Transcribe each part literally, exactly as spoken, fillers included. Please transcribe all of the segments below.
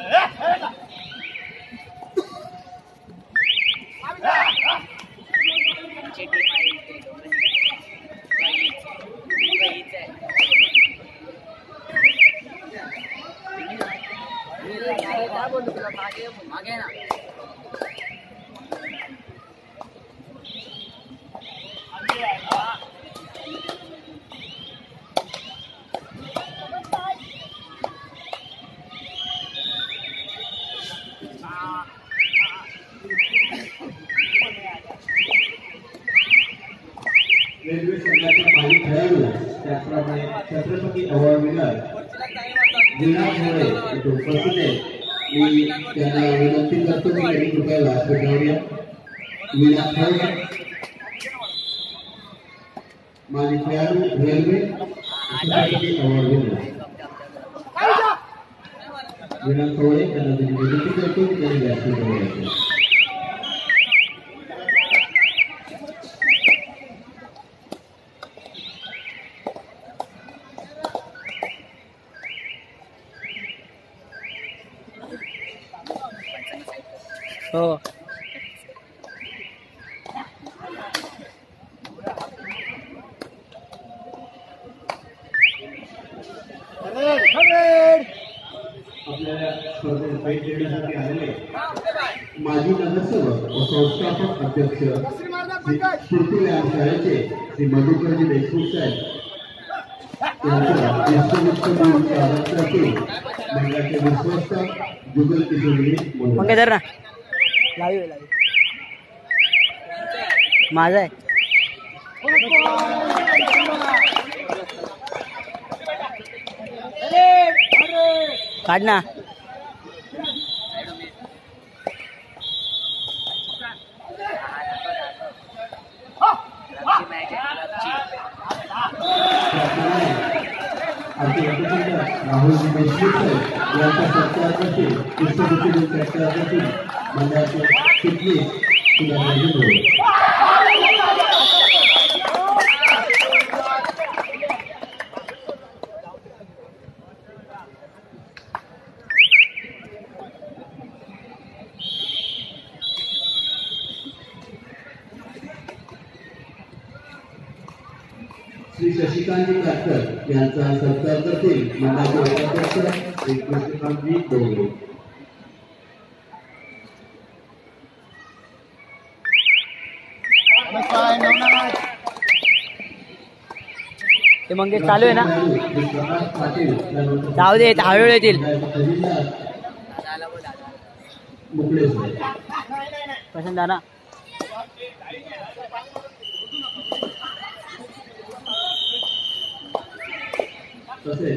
मागे ना रेल्वे संघाचे माजी खेळाडू त्याचप्रमाणे छत्रपती अवॉर्ड विनर विनाथ भोळे उपस्थित आहेत. मी त्यांना विनंती करतो की त्यांनी कृपया व्यासपीठावर या. विनाथ भोळे माजी खेळाडू railway Chhatrapati award winner Vinath Bhole त्यांना विनंती करतो की त्यांनी व्यासपीठावर यावे. हो आपल्याला स्पर्धेत भेट देण्यासाठी आलेले माजी नगरसेवक व संस्थापक अध्यक्ष श्री शाळेचे श्री मधुकरजी देशमुख साहेब मंडळाचे विश्वस्त जुगल किशोरी मंगेधर ना लावी लावी माझा आहे काढ ना राहुलजी देशमुख यांच्या सत्कारासाठी पुष्पगुच्छ सत्कारासाठी मंडळाचे चिटणीस सुधारणाजी श्री शशिकांत काटकर यांचा सत्कार करतील मंडळाचे उपाध्यक्ष श्री कृष्णकांतजी डोंगरे. ते मंगेश चालू आहे ना जाऊ दे हळूहळू येतील पसंत ना तसेच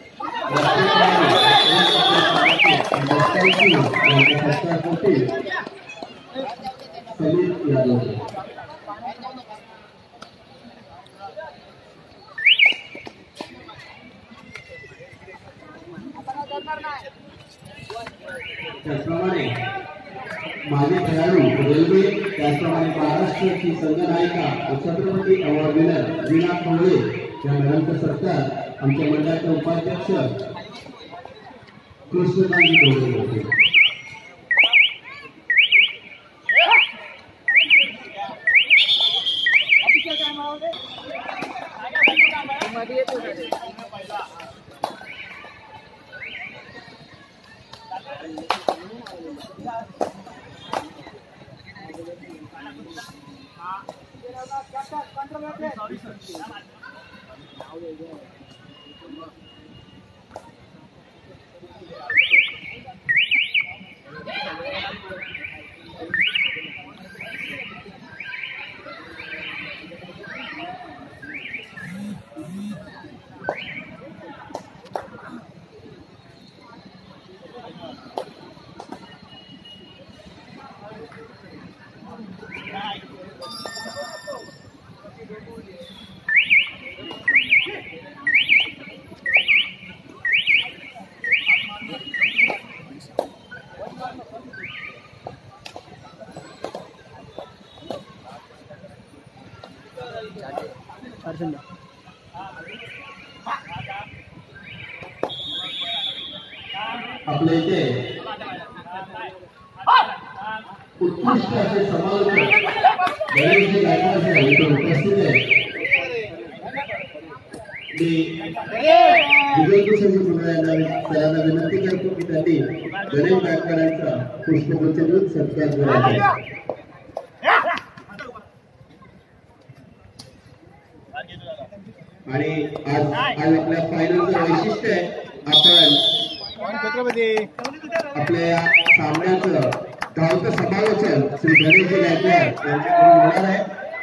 समीर यादव त्याचप्रमाणे माजी खेळाडू रेल्वे त्याचप्रमाणे महाराष्ट्राची संघनायिका छत्रपती अवॉर्ड विनर विनाथ भोळे या मॅडमचा सत्कार आमच्या मंडळाचे उपाध्यक्ष कृष्णकांतजी डोंगरे होते. आपल्या इथे उत्कृष्ट असे समालोचक गणेशजी गायकवाड साहेब इथे उपस्थित आहेत. मी विजयपूर संघ सरांना विनंती करतो की त्यांनी गणेश गायकवाडांचा पुष्पगुच्छ देऊन सत्कार करायचा. आणि आज आज आपल्या फायनलचं वैशिष्ट्य आहे, आपण आपल्या सामन्याचं धावतं समालोचन श्री गणेशजी गायकवाड यांच्याकडून होणार आहे.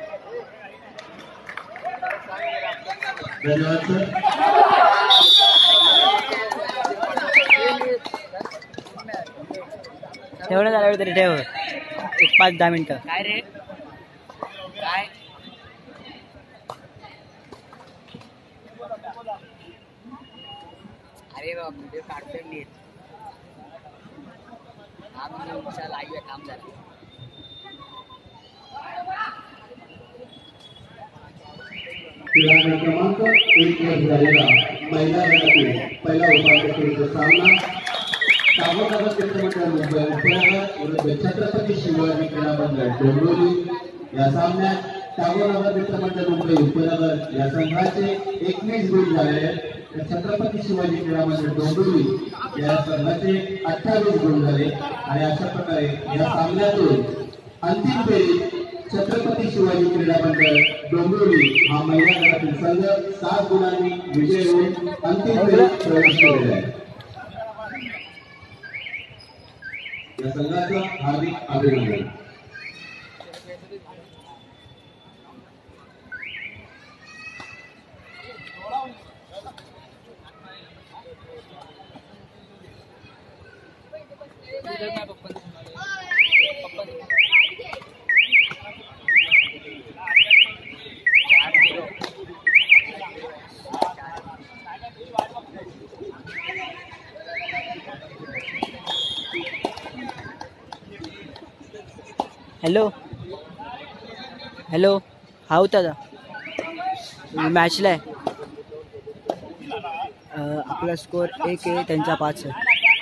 धन्यवाद सर. ठेवणं झालं तरी ठेव एक पाच दहा मिनिटं. काय रे काय अरे व्हिडिओ काढतोय नीट. लाईव्ह काम झालं. क्रमांक एक वर झालेला महिला गटातील पहिला उपांत्य फेरीचा सामना ताबडतोब चित्रमंडळ मुंबई उपनगर विरुद्ध छत्रपती शिवाजी क्रीडा मंडळ डोंबिवली. या सामन्यात ताबडतोब चित्रमंडळ मुंबई उपनगर या संघाचे एकवीस गुण झाले आहेत. छत्रपती शिवाजी क्रीडा मंडळ डोंबिवली या संघाचे अठ्ठावीस गुण झाले. आणि अशा प्रकारे या सामन्यातून अंतिम फेरीत छत्रपती शिवाजी क्रीडा मंडळ डोंबिवली हा महिला गटातील संघ सात गुणांनी विजय होऊन अंतिम फेरीत प्रवेश केलेला आहे. या संघाचं हार्दिक अभिनंदन. हॅलो हॅलो हा होता मॅचला आहे. आपला स्कोर एक आहे, त्यांचा पाच आहे.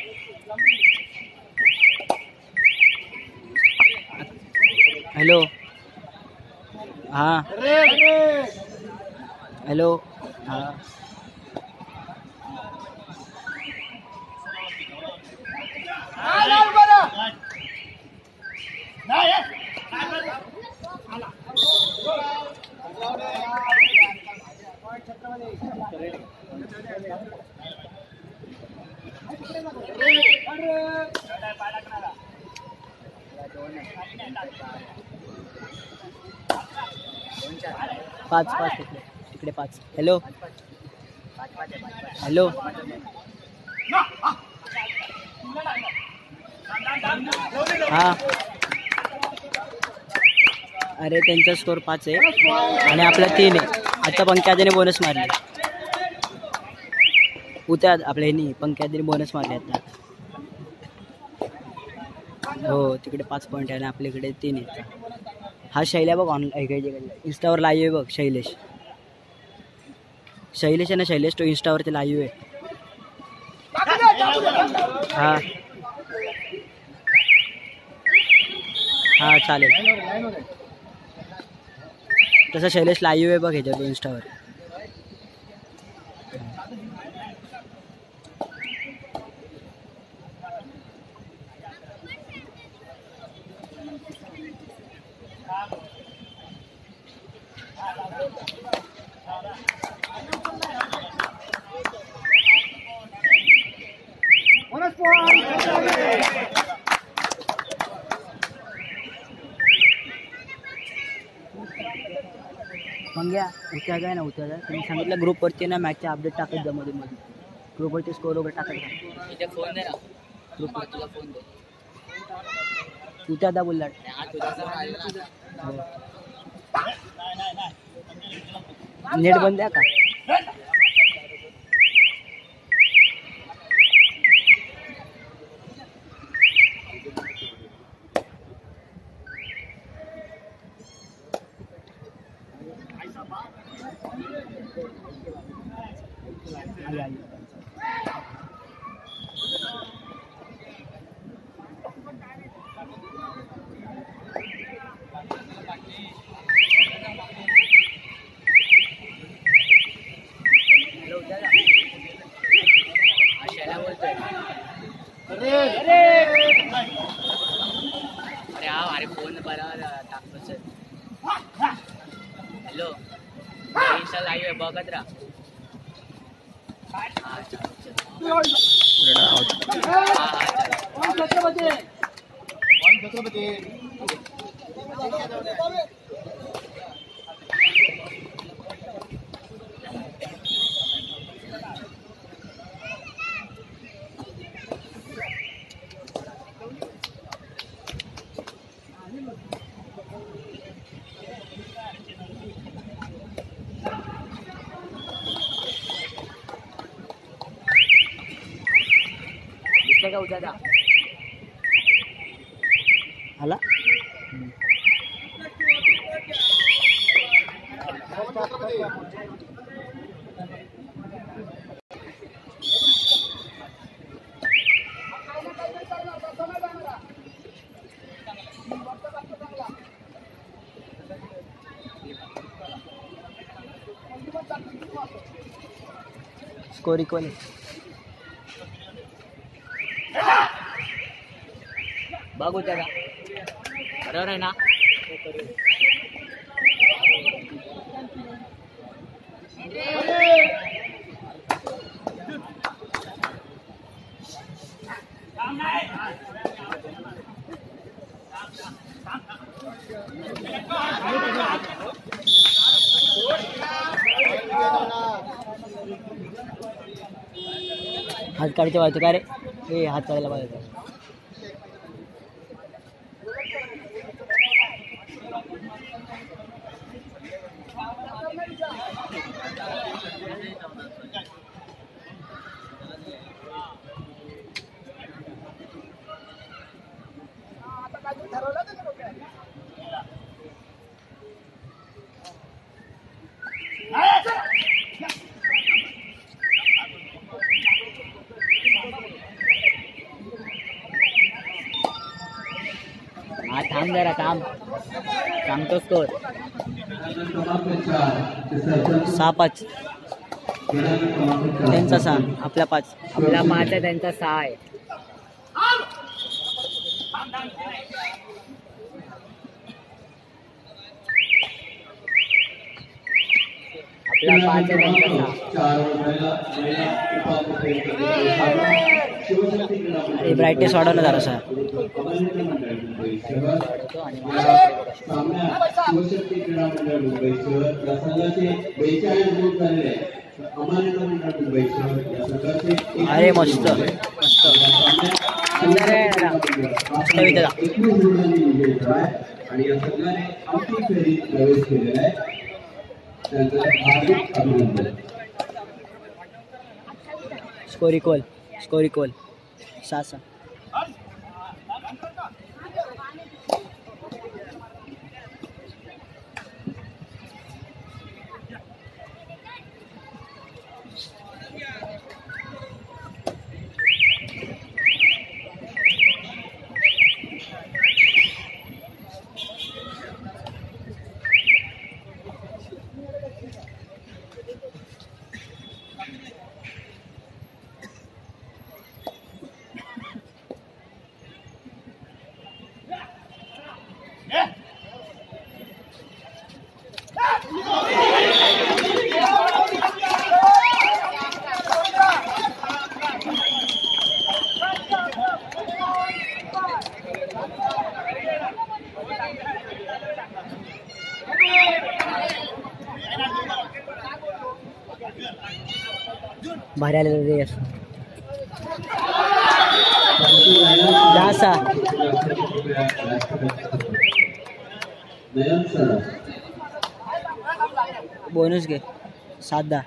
हॅलो हां हॅलो हां पाच पाच तिकडे तिकडे पाच. हॅलो हॅलो हां अरे त्यांचा स्कोर पाच आहे आणि आपला तीन आहे. आता पंक्याने बोनस मारले. उद्या आपल्या ह्यानी पंक्याने बोनस मारले आता. हो तिकडे पाच पॉईंट आहे आणि आपल्याकडे तीन आहेत. हा शैल्या बघ ऑनलाईन इंस्टावर लाईव्ह आहे बघ. शैलेश शैलेश आहे ना शैलेश तो इंस्टावरती लाईव्ह आहे. हा हा चालेल तसं शैलेश लाईव्ह आहे बघ ह्याच्यावर इंस्टावर. मग या उद्या जाय ना उद्या जाय. तुम्ही सांगितलं ग्रुपवरती ना मॅचचे अपडेट टाकत जा मध्ये मध्ये. ग्रुपवरती स्कोर वगैरे टाकत जा. फोन दे ना ग्रुपवर तुला फोन दे. उद्या दा बोलला नेट बंद आहे का. अरे हा अरे फोन बरोबर टाकतो सर. हॅलो इंस्टा लाईव्ह आहे बघत राहा. का उद्या दा आला स्कोर इक्वल बघू त्याला बरोबर आहे ना. हात काढते पाहिजे का रे. हे हात काढायला पाहिजे. हा थांब जरा थांब सांगतो स्कोर सहा पाच त्यांचा सहा आपला पाच आपला पाच आहे त्यांचा सहा आहे. आपला पाच आहे त्यांचा सहा. ब्राईटनेस वाढव ना जरा सर. अरे मस्त मस्त स्कोर इक्वल स्कोर इक्वल सहा सहा. भारी आले रे दहा बोनस घे सात दहा.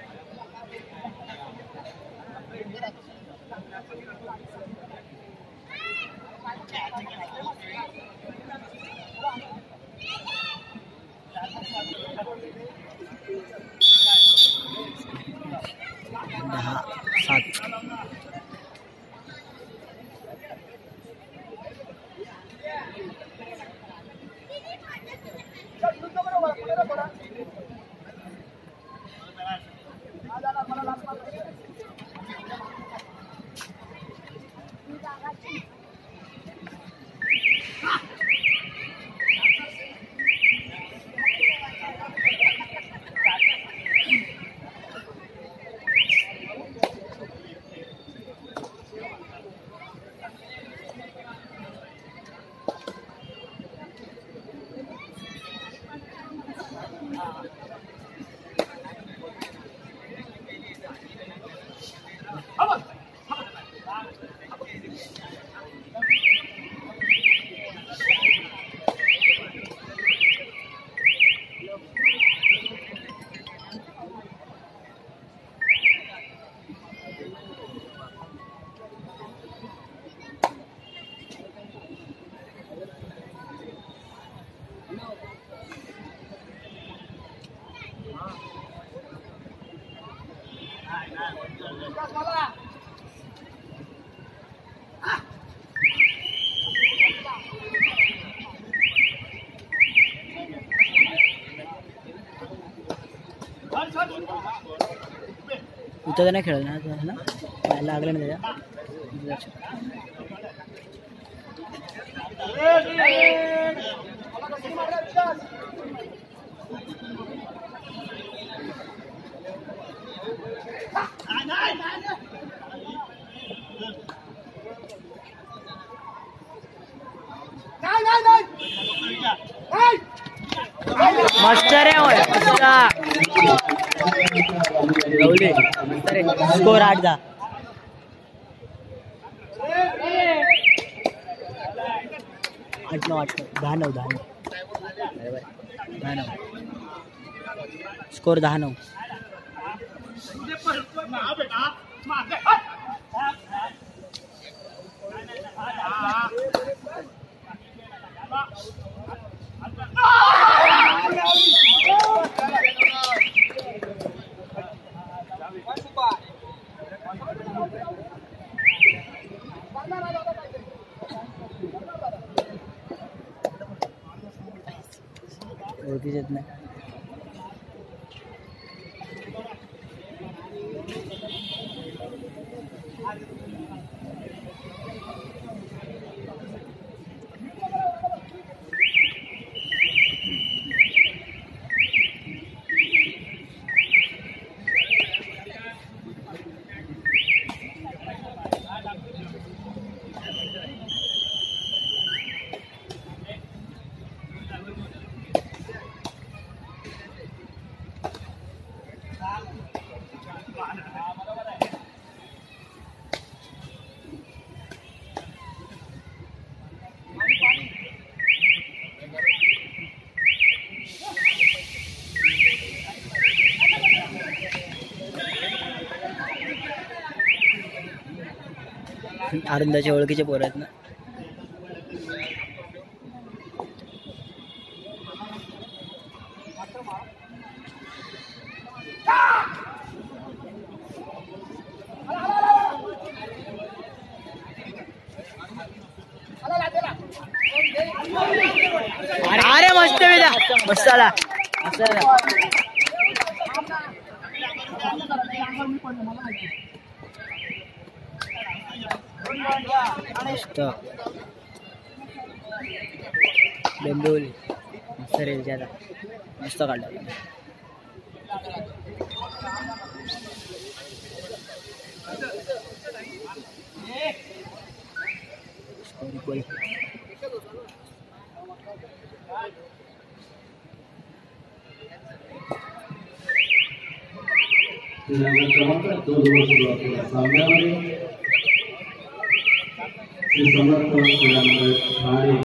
दहा सात उतर नाही खेळत ना ना पायाला लागलं ना त्याच्या मस्त रे होय गवले मस्त रे स्कोर आठ दहा आठ नऊ आठ दहा नऊ दहा नऊ बरोबर दहा नऊ स्कोर दहा नऊ ओळखीच येत नाही आनंदाच्या ओळखीचे पोर आहेत ना अरे मस्त विदा मस्त आला मस्त आला मस्त डोंबिवली मस्त रे ज्यादा मस्त काढला स्कोर इक्वल सामन्यामध्ये